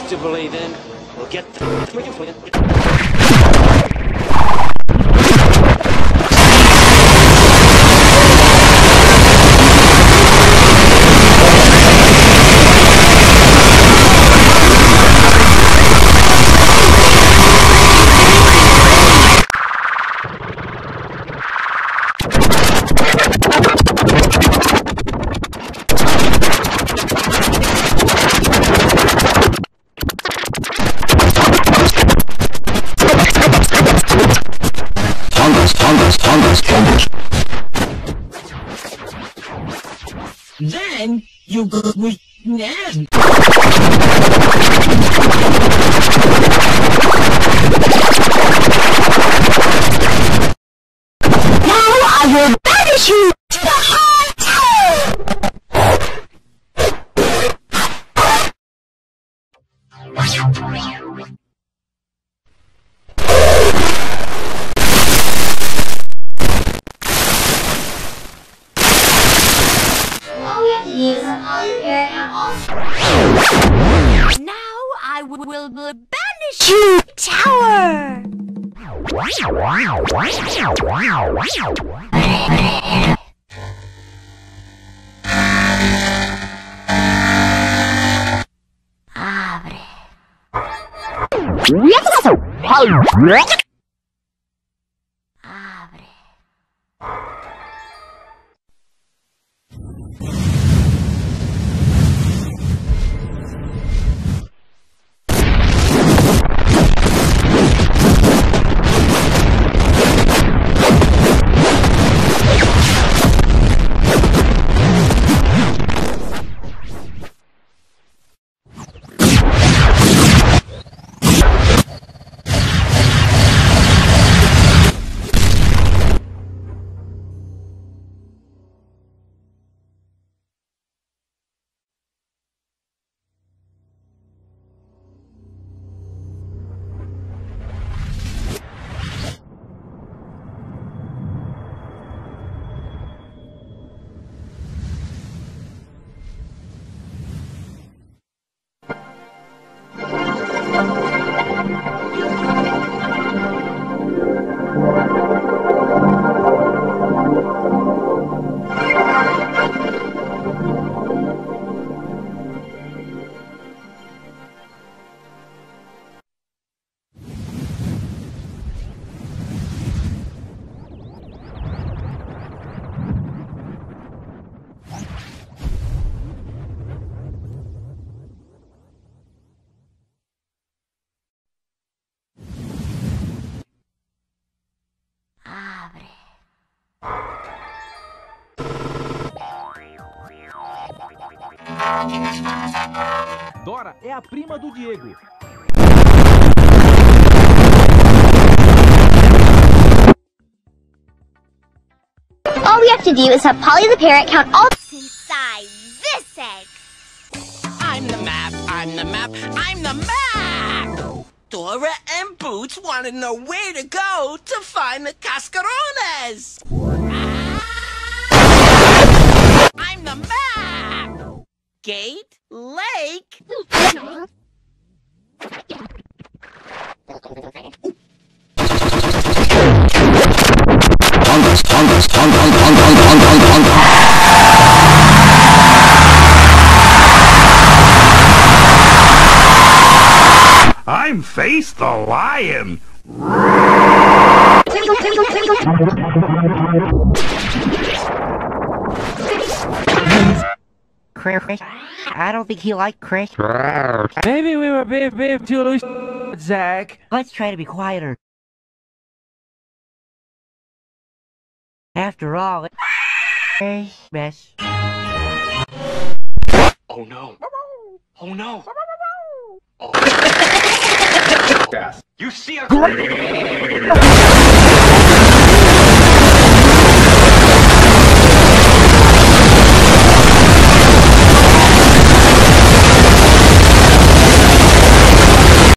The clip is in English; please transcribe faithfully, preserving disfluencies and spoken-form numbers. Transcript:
to believe in. We'll get the... Then you go with Nan. Now I will banish you to the high tower. Now I will banish you, tower! Abre. Dora é a prima do Diego. All we have to do is have Polly the parrot count all Inside this egg. I'm the map, I'm the map, I'm the map! Dora and Boots want to know where to go to find the cascarones! I'm the map! Gate, lake... I'm Face the Lion. Chris, I don't think he liked Chris. Maybe we were being, being too loose, Zach. Let's try to be quieter. After all, it's mess. Oh no. Oh no. Oh. You see a...